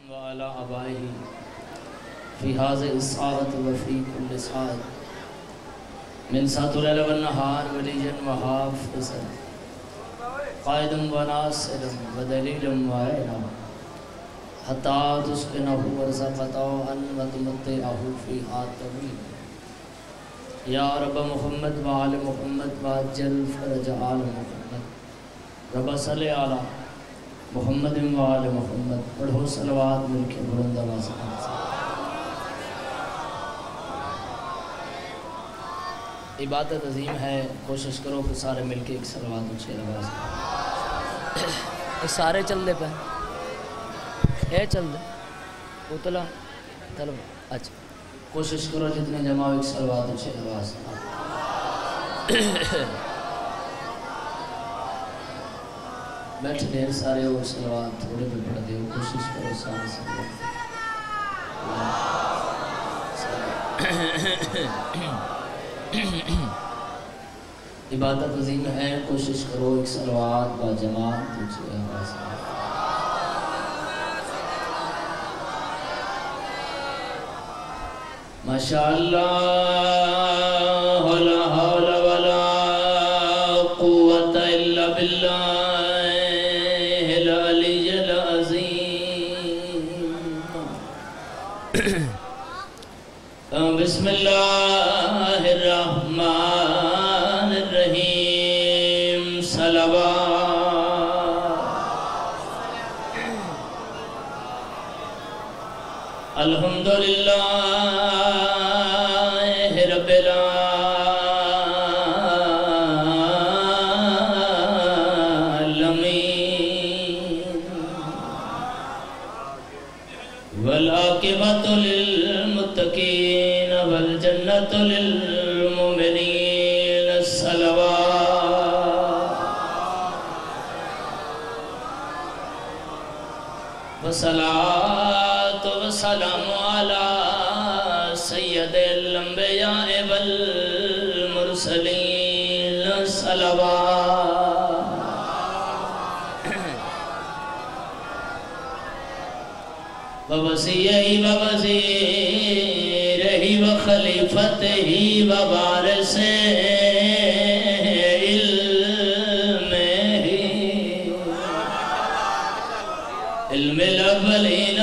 وعلى آبائه في هذه الساعة وفي كل ساعة من ساعة الليل والنهار وليا وحافظا قائدا وناصرا ودليلا وعينا حتى تسكنه ورزقته وتمتعه فيها طويلا يا رب محمد وآل محمد وعجل فرج آل محمد رب صلی علی محمد وآل محمد پڑھو صلوات مل کے بلند آواز سے عبادت عظیم ہے کوشش کرو کہ سارے مل کے ایک صلوات اونچی آواز سارے چل دے پہ ہے چل دے اتلا طلب اچھا کوشش کرو جتنے جماعو ایک صلوات اونچی آواز بیٹھ دیر سارے اور صلوات تھوڑے بھی پڑھ دے کوشش کرو سارے صلوات عبادت عظیم ہے کوشش کرو ایک صلوات با جماعت اونچی آواز ماشاءاللہ لا حول ولا قوة الا باللہ العلی العظیم بسم اللہ الرحمن الرحیم صلوات الحمدللہ رب العالمین والعاقبۃ للمتقین والجنۃ للمؤمنین الصلوات والصلاۃ والسلام علی سید الانبیاء والمرسلین صلوات ووصیہ ووزیرہ وخلیفتہ ووارث علم الاولین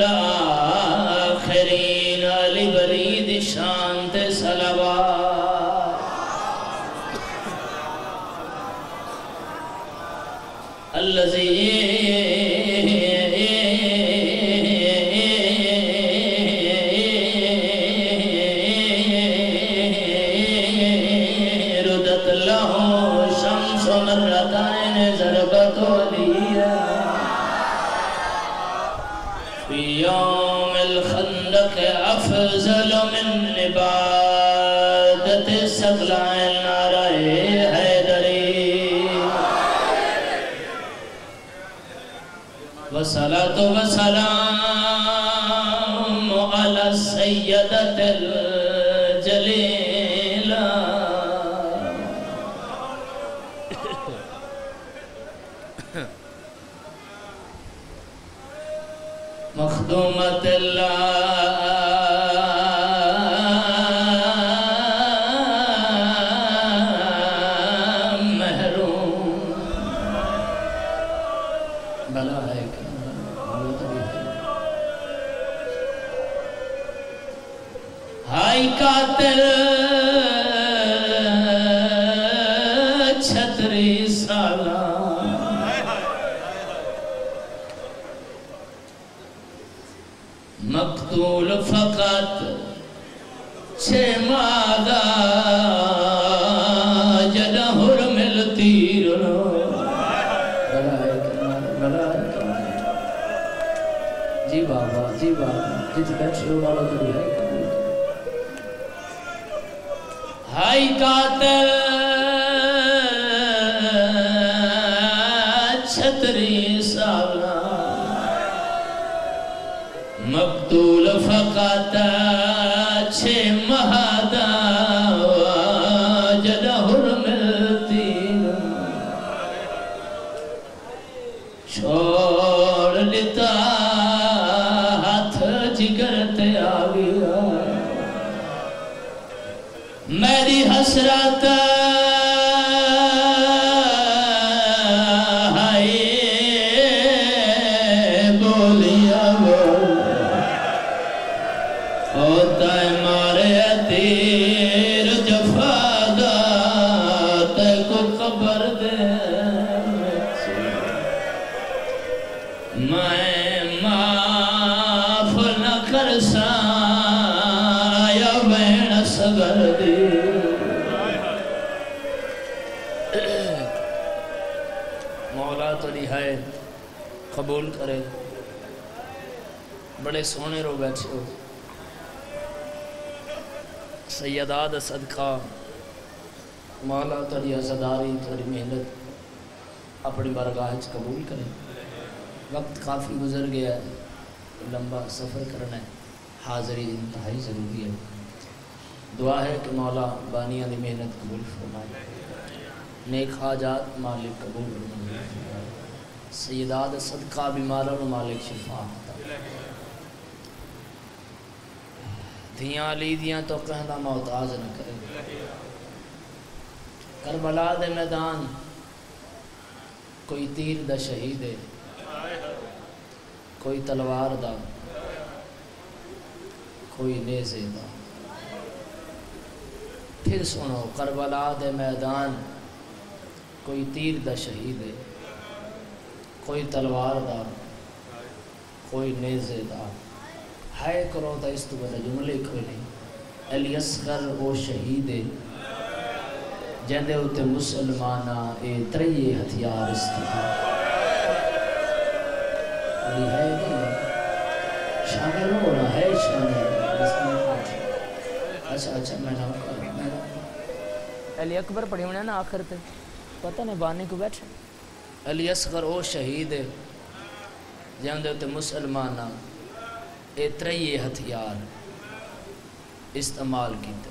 والآخرین علی برید شانت صلوات الذی ردت لہ شمس مرتين ضربت علیہ في يوم الخندق أفضل من عبادة الثقلين نعرہ حیدری والصلاة والسلام على السيدة الجليلة مخدومة الله محروم بلا ہے کہ ہائی قاتل چھتری سالہ مقتول فقط چھے مادہ جدہ حرمل تیر جی بابا جی جت بیٹھو والا تو بھی ہے ہائی قاتل چھتری سالہ مقتول فقط چھے مہادہ جدہ حرمتی چھوڑ لیتا میری حسرت بولیا ہوتا ہے مارے تیر جفادا تے کو خبر دے میں معاف نہ کرسا یا بین صبر دی مولا تو ہے قبول کرے بڑے سونے رو بیٹھے ہو سیدہ دا صدقہ مولا تری عزداری تری محنت اپنی بارگاہ قبول کرے وقت کافی گزر گیا ہے لمبا سفر کرنا ہے حاضری انتہائی ضروری ہے دعا ہے کہ مولا بانیاں دی محنت قبول فرمائے نیک حاجات مالک قبول فرمائے سیدہ دا صدقہ بیماروں مالک شفا دھیاں علی دیاں تو کہنا محتاج نہ کرے کربلا دے میدان کوئی تیر دا شہید ہے کوئی تلوار دا کوئی نیزے دا پھر سنو کربلا دے میدان کوئی تیر دا شہید ہے کوئی تلوار دا کوئی نیزے دا ہے کرو تا اس تو بڑا جملے کوئی نہیں علی اصغر وہ شہید ہے جہندے ہوتے مسلمانہ اے تریے ہتھیار استعمال علی ہے نہیں شامل ہو رہا ہے شامل اچھا میں نام کر علی اکبر پڑھی ہونے نا آخر تے پتہ نہیں بانے کو بیٹھے علی اصغر وہ شہید ہے جہندے ہوتے مسلمانہ اے تریے ہتھیار استعمال کیتے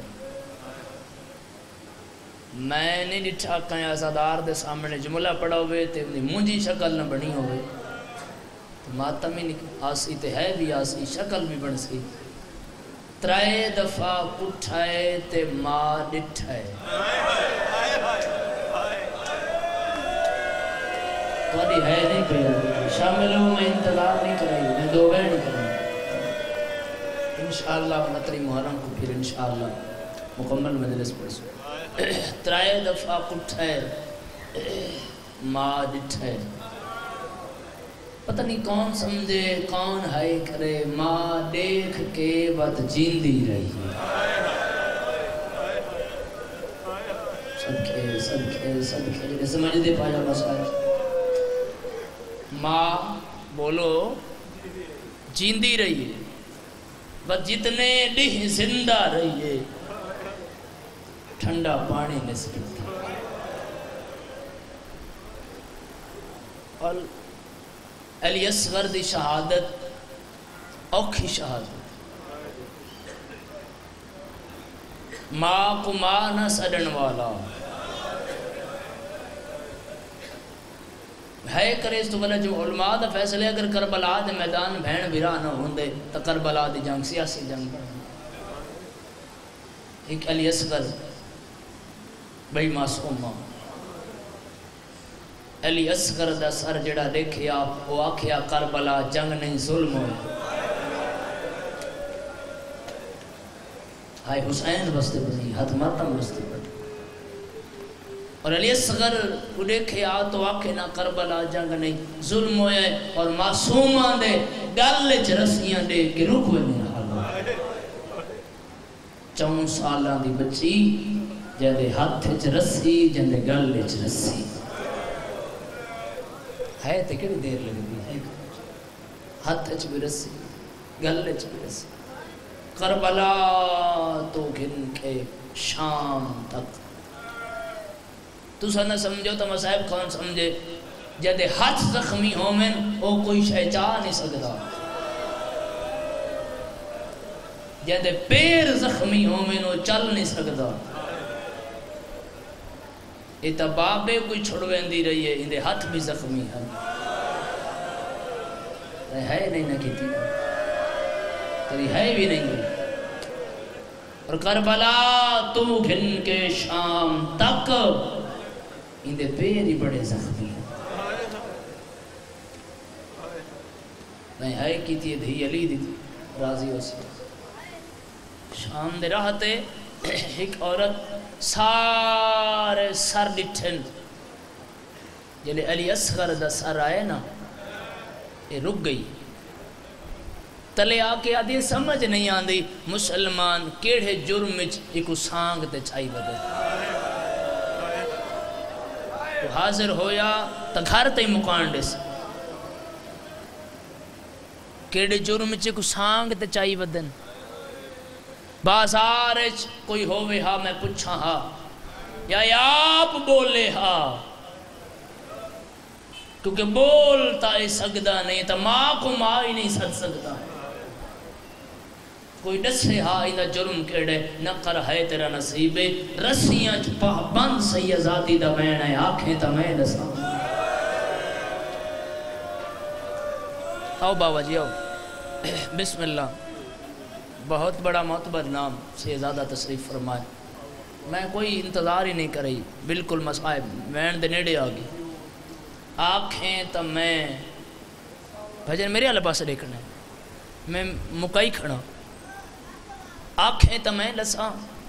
میں نہیں ڈٹھا کہیں عزادار دے سامنے جملہ پڑھا ہوئے تے مونجی شکل نہ بنی ہوئے ماتم ہی آسی تے ہے بھی آسی شکل بھی بن سی ترائے دفعہ اٹھائے تے ماں ڈٹھائے توڑی ہے نہیں پہ شامل ہوں میں انتظار نہیں کرائی میں دو بین نہیں کرائی انشاءاللہ نتری محرم کو پھر انشاءاللہ مکمل مجلس پڑھ سو ترائے دفعہ اٹھائے ماں ڈٹھائے پتہ نہیں کون سمجھے کون ہائے کرے ماں دیکھ کے بات جیندی رہی صدقے سمجھ دے پایا مسائل ماں بولو جیندی رہی ہے بس جتنے ڈیہ زندہ رہی ہے ٹھنڈا پانی نسبت اور علی اصغر دی شہادت اوکھی شہادت ماں کو ماں نہ سڑن والا ہے کرے اس تو بلا جو علماء دا فیصلے اگر کربلا دے میدان بہن بھرا نہ ہوندے تو کربلا دی جنگ سیاسی جنگ پڑھنے ایک علی اصغر بھئی معصوم ماں علی اصغر دا سر جڑا دیکھیا وہ آکھیا کربلا جنگ نہیں ظلم ہوئی ہائے حسین بستے بنی حد ماتم بستے بنی اور علی اصغر کو دیکھیا تو آکھے نہ کربلا جنگ نہیں ظلم ہوئے اور معصومان دے گلچ رسیاں دے کہ رکھوے میں حالو 4 سالان دی بچی جہدے ہاتھ چ رسی جہدے گلچ رسی ہے تے کڑی دیر لگی ہے ہاتھ چ بھی رسی گلچ بھی رسی کربلا تو گھن کے شام تک تو نہ سمجھو تو مصائب کون سمجھے جدے ہاتھ زخمی ہومن او کوئی شے چاہ نہیں سکتا جدے پیر زخمی ہومن او چل نہیں سکتا ایتا بابے کوئی چھڑوین دی رہی ہے اندے ہاتھ بھی زخمی ہے نہیں نہ کیتی تیری ہے بھی نہیں اور کربلا تو گھن کے شام تک اندے پیر ہی بڑے زخمی ہیں. میں ہے کی تھی دھی علی دی تھی راضی ہو سی شام دے راہتے ایک عورت سارے سر ڈٹھن جلے علی اصغر دا سر آئے نا یہ رک گئی تلے آکے آدھی سمجھ نہیں آندی مسلمان کیڑے جرم وچ ایک سانگ تے چھائی بدے تو حاضر ہویا تا گھر تے مکان ڈس کیڑے جرم وچ ایک سانگ تے چھائی بدن بازار وچ کوئی ہووے ہا میں پوچھاں ہا یا آپ بولے ہا کیونکہ بولتا ہی سکتا نہیں تا ماں کو ماں ہی نہیں سکتا کوئی ڈسے ہا اینا جرم کیڑے نقر ہے تیرا نصیبے رسیاں چھپا بند سیزادی دا بین ہے آنکھیں تا میں دسا آؤ بابا جی آؤ بسم اللہ بہت بڑا معتبر نام سیزادہ تصریف فرمائے میں کوئی انتظار ہی نہیں کر رہی بالکل مسائب وین دے نیڑے آگی آنکھیں تا میں بھجن میرے اللہ پاس دیکھنا ہے میں مکائی کھڑا آنکھیں تا میں لساں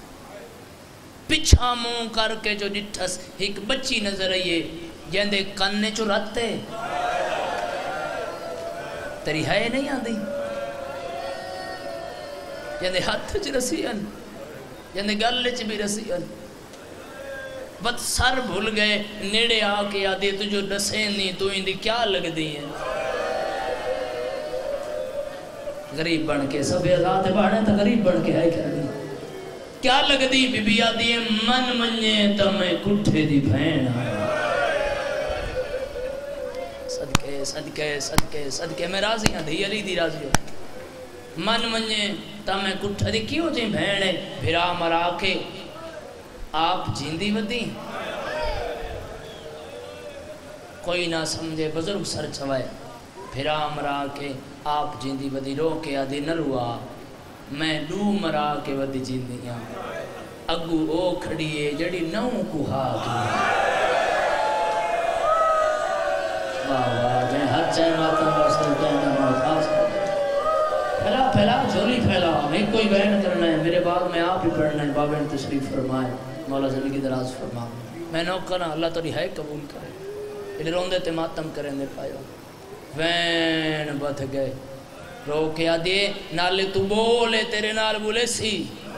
پچھا منہ کر کے جو ڈٹھس ایک بچی نظر آئیے جیندے کنے چو رہتے تری ہے نہیں آندی جیندے ہاتھ چ رسیان جیندے گل چ بھی رسیان بس سر بھول گئے نیڑے آکے آدھے تجھو ڈسیں نہیں تو اندھی کیا لگ دی ہیں غریب بن کے سب آزاد باڑھیں تا غریب بن کے آئے کیا لگ دی بی بی آدھی ہے من منجے تا میں کٹھے دی بھین صدقے صدقے صدقے صدقے میں راضی ہوں دھی علی دی راضی ہوں من منجے تا میں کٹھے دی کیوں جی بھین ہے بھرا مرا کے آپ جیندی بدی کوئی نہ سمجھے بزرگ سر چوائے پھرا مرا کے آپ جیندی بدی رو کے آدھی نہ روا میں لو مرا کے ودی جیندیاں اگو او کھڑیے جڑی نو کوہا کی واہ واہ میں ہر چین ماتا بستے کہنا موت پھیلا پھیلا جھولی پھیلا میں کوئی بیان کرنا ہے میرے بعد میں آپ ہی پڑھنا ہے بابا نے تشریف فرمائے مولا زندگی دراز فرما میں نو کرنا اللہ تو رہائی قبول کرے انہیں روندے تے ماتم کریں دے پائیو وین بدھ گئے رو کے آدھے نالے تو بولے تیرے نال بولے سی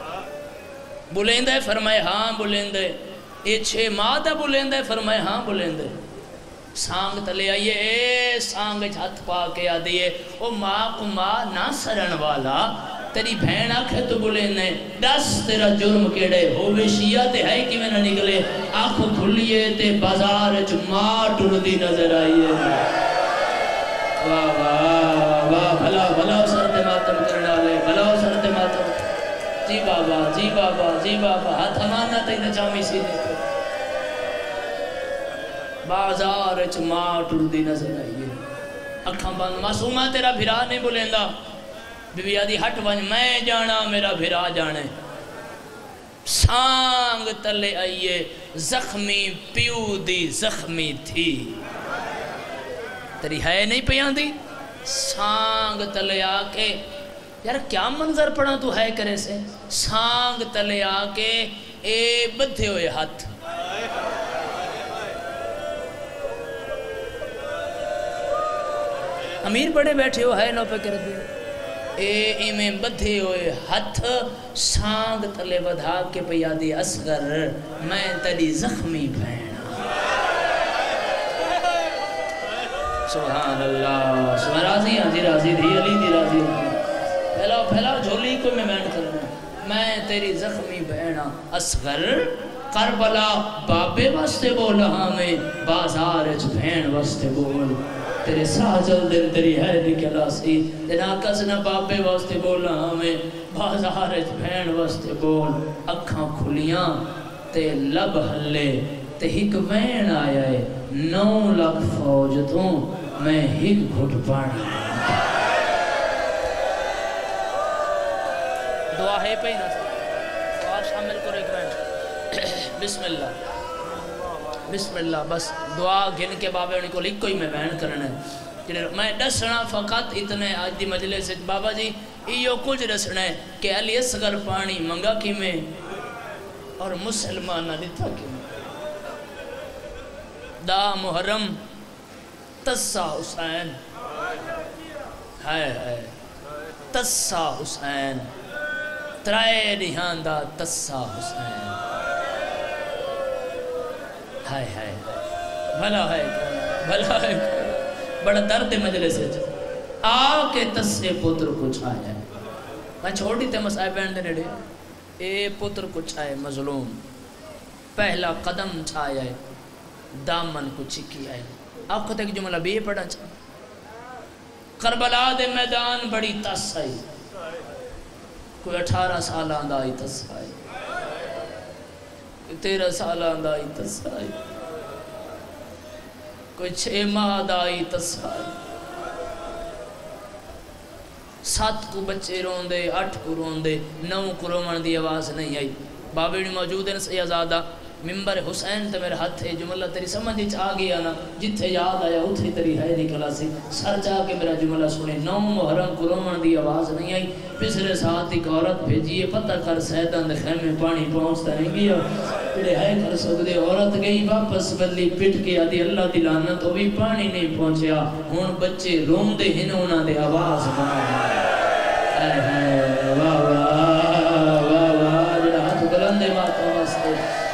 بولیں فرمائے ہاں بولیں دے اے چھے مادہ بولیں دے فرمائے ہاں بولیں دے سانگ تلے آئیے اے سانگ ہاتھ پا کے آدھے او ماں کو ماں نہ سرن والا تیری بھین آنکھیں تو بولیں نے ڈس تیرا جرم کیڑے ہووے شیعہ تے ہے کی میں نہ نکلے آنکھ کھلیے تے بازار ماں ٹردی نظر آئیے واہ واہ واہ بھلا بھلا سرد ماتم کرنا لے بھلا سرد ماتم جی بابا جی بابا جی بابا ہاتھ ہمانا تے نچامی سی دیتے بازار ماں ٹردی نظر آئیے اکھاں بند معصومہ تیرا بھرا نہیں بولیں دا بی بی آدھی ہٹ ونج میں جانا میرا بھرا جانے سانگ تلے آئیے زخمی پیو دی زخمی تھی تری ہے نہیں پیان دی سانگ تلے آکے یار کیا منظر پڑا تو ہے کرے سے سانگ تلے آکے اے بدھے ہوئے ہاتھ امیر بڑے بیٹھے ہو ہے نو پہ کر دے اے میں بدھے ہوئے ہاتھ سانگ تلے بدھا کے پیادی اصغر میں تلی زخمی بھینا سبحان اللہ سبحان راضی ہاں جی راضی دھی علی دی راضی پھیلاو جھولی کو میں بیان کرنا میں تیری زخمی بہنا اصغر کربلا بابے واسطے بولا ہمیں بازار بہن واسطے بول تیرے ساجل دل تیری ہے نکلا سی تینا کسنا بابے واسطے بولا ہمیں بازار بہن واسطے بول اکھاں کھلیاں تے لب ہلے تے ہک بہن آیا ہے 9 لاکھ فوج تو میں ہک گھٹ پانا دعا ہے پہ ہی نہ دعا شامل کرو ایک بین بسم اللہ بسم اللہ بس دعا گھن کے بابے انہیں کو لکھ کوئی میں بین کرنا ہے میں دسنا فقط اتنے آج دی مجلے سے بابا جی ایو کچھ دسنا ہے کہ علی اصغر پانی منگا کی میں اور مسلمان نہ دیتا کی میں دا محرم تسا حسین ہائے تسا حسین ترائے نہان دا تسا حسین ہائے بھلا ہے بڑا درد مجلس ہے آ کے تسے پتر کچھ آیا ہے میں چھوڑی تے مسائے بین دے نیڑے اے پتر کچھ آئے مظلوم پہلا قدم چھایا ہے دامن کو چکی آئے آپ کو تک جملہ بھی پڑھا چاہا کربلا دے میدان بڑی تس آئی کوئی 18 سال آندہ آئی تس آئی 13 سال آندہ آئی تس آئی کوئی 6 ماہ آئی تس آئی 7 کو بچے رون دے 8 کو رون دے 9 کو رومن دی آواز نہیں آئی بابی نے موجود ہیں سیازادہ ممبر حسین تے میرے ہاتھ ہے جملہ تیری سمجھ آ گیا نا جتھے یاد آیا اتھے تیری ہے نکلا سی سر جا کے میرا جملہ سنے 9 محرم کو رومن دی آواز نہیں آئی پسرے ساتھ ایک عورت بھیجیے پتہ کر سیدان دے خیمے پانی پہنچتا نہیں گیا پھر ہے کر سکتے عورت گئی واپس بدلی پٹ کے آدھی اللہ دی لعنت تو بھی پانی نہیں پہنچیا ہون بچے روم دے ہن انہاں دے آواز بنا واہ واہ واہ واہ جڑا ہاتھ بلندے ماتا واسطے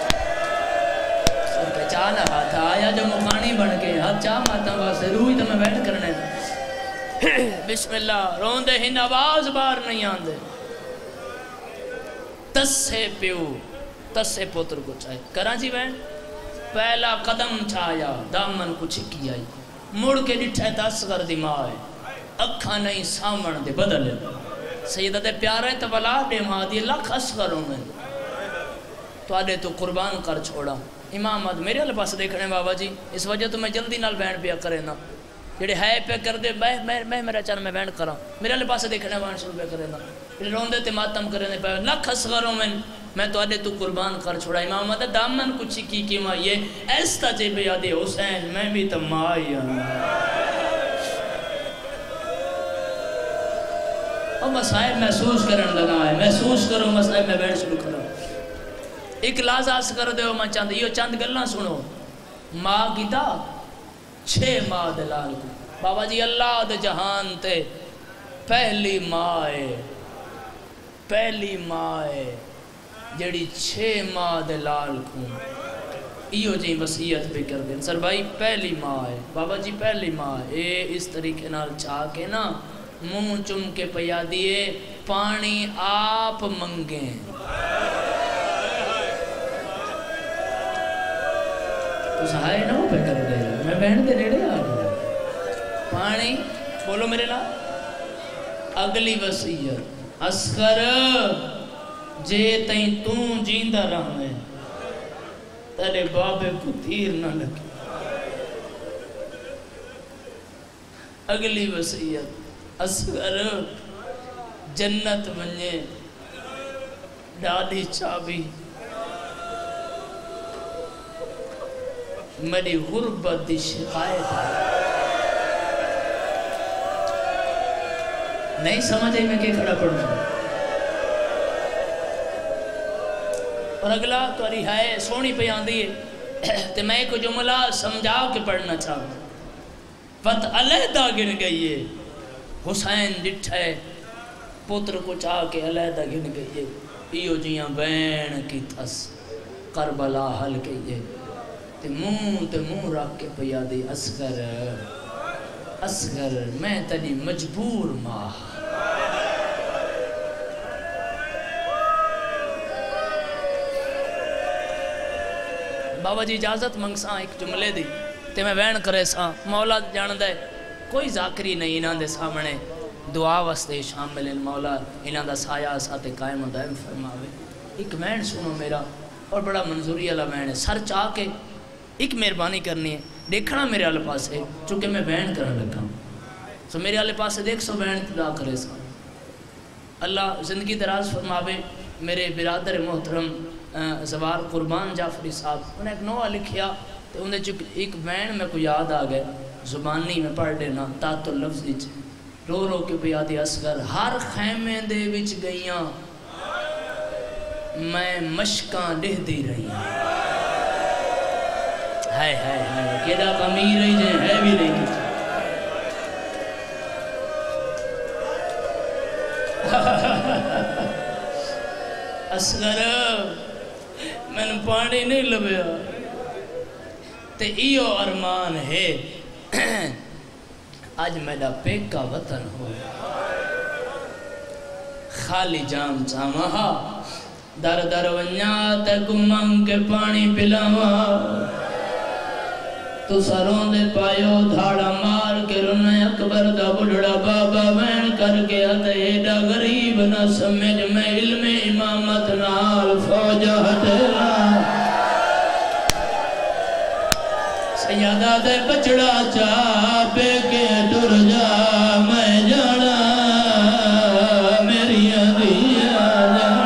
سر پہچانا ہاتھ آیا جو مقانی بن کے ہاتھ چاہ ماتا واسطے روحی تو میں بیٹھ کرنے بسم اللہ رون دے ہن آواز بار نہیں آندے تسے پیو تسے پوتر کو چاہے کراچی بین پہلا قدم چھایا دامن کو چھکی آئی مڑ کے ڈٹھے تاسگر دی ماں ہے اکھا نہیں سامن دے بدل سیدہ دے پیارے تو بلا دے ماں دی لکھ اصغروں میں تو آدھے تو قربان کر چھوڑا امام آدھ میرے اللہ پاس دیکھنے بابا جی اس وجہ تو میں جلدی نال بینڈ پیا کرے نا جڑے ہے پہ کر دے میں میرا چاہنا میں بینڈ کرا میرے اللہ پاس دیکھنے بینڈ شروع پہ کرے نا پھر روندے تے ماتم کرنے پہ لکھ اصغروں میں تو آدھے تو قربان کر چھوڑا امام آدھے دامن کچھ کی ماں یہ ایستا جے بے آدھے حسین میں بھی تو مائی اور مسائب محسوس کرن لگا ہے محسوس کرو مسائب میں بیٹھ شروع کرو ایک لازاز کر دے ہو میں چاند یہ چند گلنا سنو ماں کی تا 6 ماہ دلال کو بابا جی اللہ دے جہان تے پہلی ماں ہے جڑی 6 ماہ دلال کو ایو جی وصیت پہ کر دیں سر بھائی پہلی ماں ہے بابا جی پہلی ماں ہے اے اس طریقے نال چاہ کے نا منہ چم کے پیا دیے پانی آپ منگیں تو سہائے نہ ہو پہ کر دے میں بہن دے نیڑے آ گیا پانی بولو میرے نا اگلی وصیت اصغر جے تائیں توں جیندہ رہے تیرے بابے کو تیر نہ لگے اگلی وصیت اصغر جنت بنجے ڈالی چابی میری غربت دی شکایت نہیں سمجھے میں کہ کھڑا پڑھوں اور اگلا تو رہائے سونی پہ آندھی ہے تو میں ایک جملہ سمجھا کے پڑھنا چاہوں وقت علیحدہ گن گئی ہے حسین ڈٹھے پتر کو چاہ کے علیحدہ گن گئی ہے ایو جیاں بین کی تھس کربلا حل گئی ہے تے منہ رکھ کے پیا دی اصغر میں تنی مجبور ماں بابا جی اجازت منگ ساں ایک جملے دی تے میں وین کرے ساں مولا جان دے کوئی ذاکری نہیں انہاں دے سامنے دعا واسطے شامل ہیں مولا انہاں دا سایہ ساتھ قائم و دائم فرماوے ایک وین سنو میرا اور بڑا منظوری والا وین ہے سر چاہ کے ایک مہربانی کرنی ہے دیکھنا میرے والے پاس ہے چونکہ میں وین کرنے لگا ہوں میرے والے پاس دیکھ سو وین ابتدا کرے ساں اللہ زندگی دراز فرماوے میرے برادر محترم زوار قربان جعفری صاحب انہیں ایک نوہ لکھیا تو انہیں ایک وین میں کو یاد آ گئے زبانی میں پڑھ لینا تات اللفظ وچ رو رو کے بیادی اصغر ہر خیمے دے وچ گئیاں میں مشکاں لہ دی رہی ہائے کیڑا کمیر رہی جائیں ہے بھی نہیں اصغر میں نے پانی نہیں لبیا تے ایو ارمان ہے آج میرا پیکا وطن ہو خالی جام چامہا در در ونیا تے گمم کے پانی پلاوا تو سروں دے پایو دھاڑا مار کے رنے اکبر دا بڑھڑا بابا وین کر کے ایڈا غریب نہ سمجھ میں علم امامت نال فوجہ تیرا سیادہ دے بچڑا چاپے کے ٹر جا میں جانا میری دیا جانا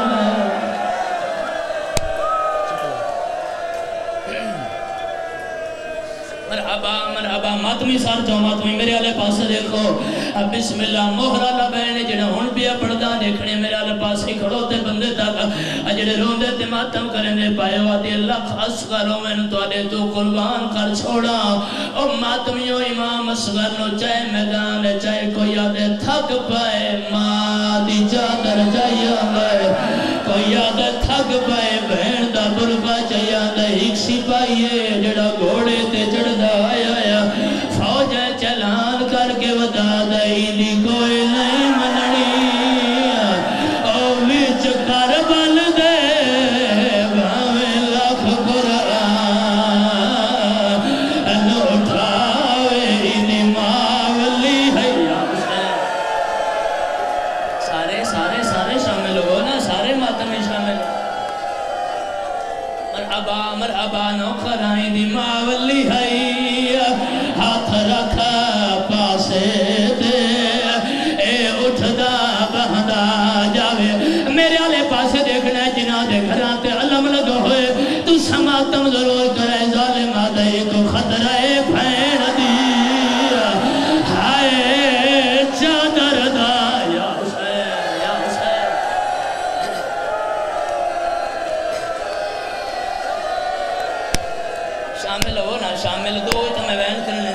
مرحبا ماتمی سار جو ماتمی میرے آلے پاسے دیکھو بسم اللہ مہرہ لبینے جنہ ہون پیا پڑھدا دیکھنے میرے آلے پاسے کھڑوتے بندے تاکا جنہ رون دے ماتم کرنے پائے وادی اللہ اصغروں میں تو آلے تو قربان کر چھوڑا او ماتمیوں امام اصغر نو چاہے میدان چاہے کوئی آدھے تھک پائے مادی چادر چاہیے آئے کوئی آدھے تھک پائے بہن دا بربا چاہیے آدھے ایک سپائیے جڑا گھوڑے تے چڑھدا آیا فوج چلان کر کے بتا دائی دی کوئی نہیں منڑی او وچ کربل دے بھاویں لاکھ قرآن اٹھاوے انہی ماولی ہے سارے شامل ہو نا سارے ماتمی شامل مرحبا نوکرائیں دی ماولی ہے ہاتھ رکھا پاسے دے اے اٹھدا بہندا جاوے میرے آلے پاسے دیکھنا ہے جنہ دے گھران تے علم لگا ہوئے تو سماتم ضرور کرے ظالم آدھائی کو خطرہ پھین دیا ہائے چادر دا یا حسین یا حسین شامل ہو نا شامل دو تو میں بین کرنے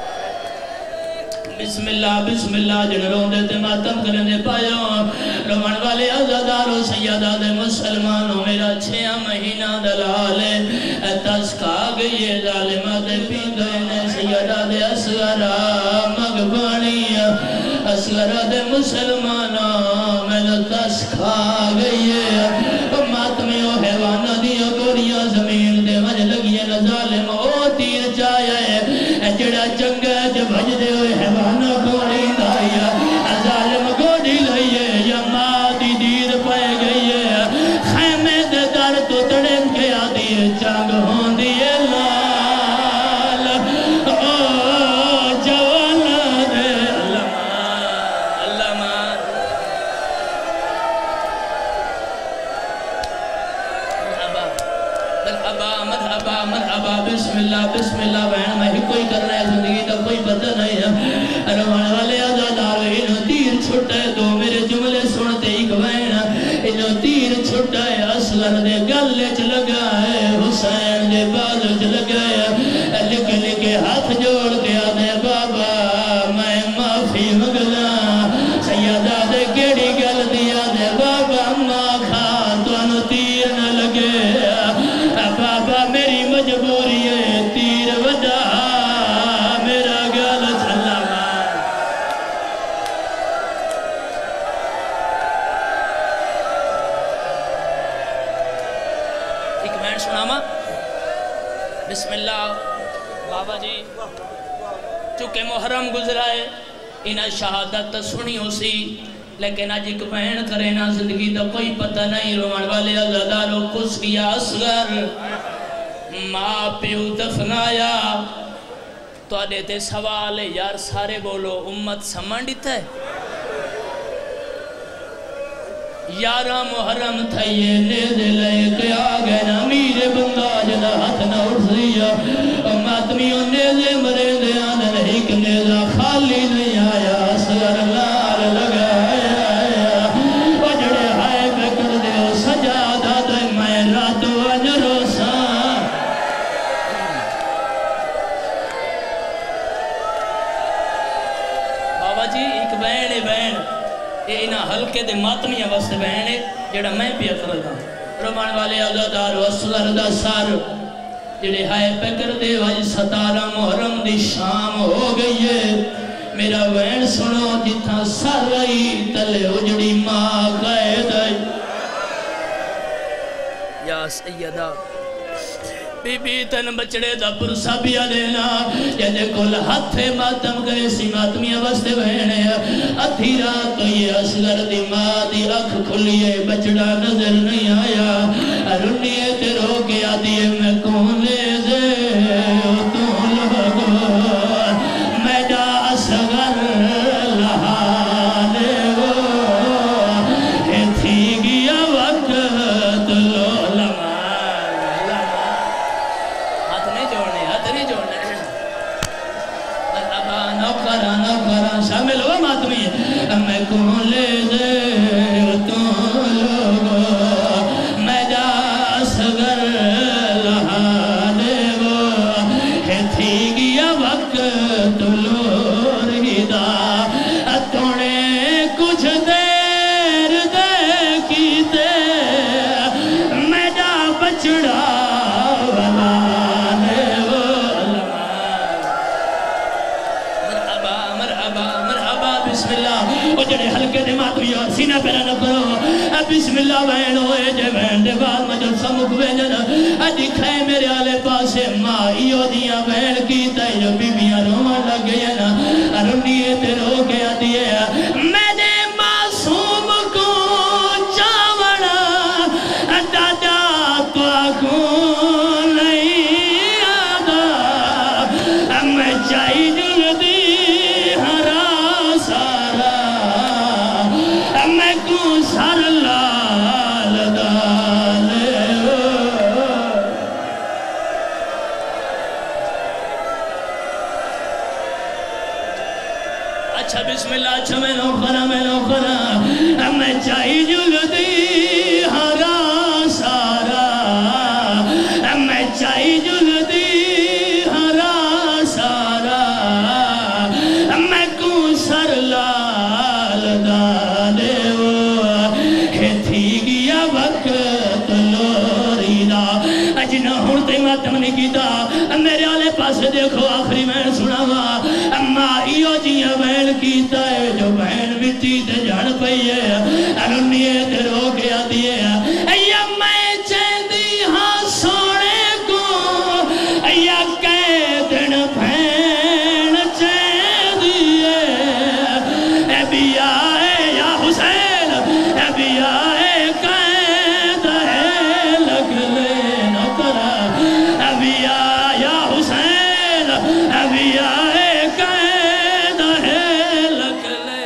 بسم اللہ جن روندے تے ماتم کرنے پایوں رومن والے عزادارو سیدہ دے مسلمانوں میرا 6 مہینہ دلالے تسکا گئی ظالمہ دے پیندوئے سیدہ دے اصغرہ مغبانی اصغرہ دے مسلمانوں میں تسکا گئی ماتمیوں حیوانہ دیوں گوریاں زمین دے وجہ لگیے ظالم او تیر چاہے جڑا چنگا جب بھج دے ہوئے حیوانہ گوڑی دائیا ظالم گوڑی لئیے یا مادی دیر پائے گئیے خیمے دے در تو تڑن کے آدھی چانگ ہون دیئے لال او جوانا دے اللہ مان مرحبا بسم اللہ بہن میں ہی کوئی کر رہا ہے زندگی تا کوئی پتہ نہیں ہے روان والے عزادارو انہوں تیر چھٹے دو میرے جملے سنتے ایک بہن انہوں تیر چھٹے اصغر دے گلے چ لگا ہے حسین دے بازو چ لگا ہے لکھ لکھے ہاتھ جوڑ کے آدھے بابا میں معافی مگلا سیدہ دے کیڑی گل دیا دے بابا ماں کھا تو انہوں تیر نہ لگے بابا میری مجبوری ہے تیر وجہ میرا گل چلا مار ایک بہن سناما بسم اللہ بابا جی چونکہ محرم گزرائے انہیں شہادت سنی ہو سی لیکن آج ایک بہن کرے نا زندگی دا کوئی پتہ نہیں روان والے عزادارو کس کیا اصغر ماں پیو دفنایا تو آدھے تے سوال ہے یار سارے بولو امت سمن دیتا ہے 11 محرم تھائیے نیزے لے کے آگئے نا میرے بندہ جنا ہاتھ نہ اٹھ دیا ماتمیوں نیزے مرے دے آنے نہیں کہ نیزہ خالی نہیں آیا اصغر لال لگایا وجڑے ہائے بکر دے سجادہ دے میں رات وجرو سا بابا جی ایک بین بین یہ انہا ہلکے دے ماتمیاں واسطے بہنے جڑا میں پیا کرتا رمان والے عزادار وصغر دا سار جڑے ہائے پکر دے واج 17 محرم دی شام ہو گئی ہے میرا بہن سنو جتھا سر رہی تلے اجڑی ماں قائد ہے یا سیدہ بی بی تن بچڑے دا پرسا بیا دینا جدے کل ہتھے ماتم گئے سی ماتمیاں واسطے بہنے ادھی رات تو یہ اصغر دی ماں دی اکھ کھلیے بچڑا نظر نہیں آیا رنیے تے رو کے آدھیے میں کون لے دے تو لوگو میں جا اصغر لہانے وہ تھی گیا وقت لو شامل ہوا ماتمی میں کون لے دے تو لوگو میں جا اصغر لہانے وہ تھی گیا وقت لور ہی دا تونے کچھ دیر دے کی دے میں جا بچڑا جڑے ہلکے دے ماتوی اور سینہ پیرا نہ کرو بسم اللہ بہن ہوئے جے بہن دے بعد مجھل سمک بھیجن دکھائے میرے آلے پاسے مائیو دیاں بہن کی تائی جو بی بیاں رومان لگ گئے نا رنیے تے رو کے آدھیے میں نے معصوم کو چاوڑا دادا تو آکوں نہیں آدھا میں چاہی جل دی سر لال دالے اچھا بسم اللہ اچھا میں نو خرا میں چاہی جل دی ہرا سارا میں چاہی جل دی ہرا سارا میں کو سر لال دالے اجنہ ہونتے ماتم نے کیتا میرے آلے پاس دیکھو آخری میں سنا ہوا مائیو جیاں بہن کیتا ہے جو بہن بیتی تے جان پئی ہے رنیے تے رو کے آدھیے یا میں چیندی ہاں سوڑے کو یا قیدن بہن چیندیے اے بیا اے یا حسین اے بیا اے قید ہے لگ لے یا حسین ابھی آئے قید ہے لگ لے